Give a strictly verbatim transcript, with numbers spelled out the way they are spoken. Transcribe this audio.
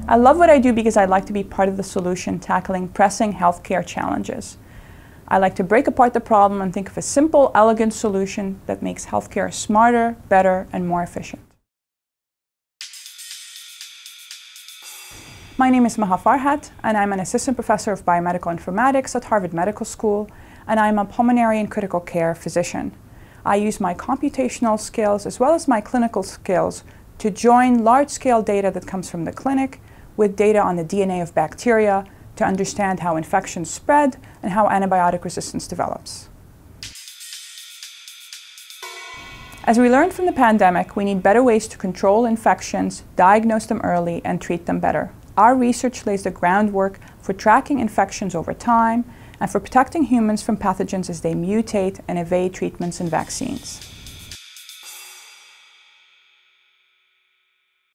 I love what I do because I like to be part of the solution tackling pressing healthcare challenges. I like to break apart the problem and think of a simple, elegant solution that makes healthcare smarter, better, and more efficient. My name is Maha Farhat, and I'm an assistant professor of biomedical informatics at Harvard Medical School, and I'm a pulmonary and critical care physician. I use my computational skills as well as my clinical skills to join large-scale data that comes from the clinic with data on the D N A of bacteria to understand how infections spread and how antibiotic resistance develops. As we learned from the pandemic, we need better ways to control infections, diagnose them early, and treat them better. Our research lays the groundwork for tracking infections over time and for protecting humans from pathogens as they mutate and evade treatments and vaccines.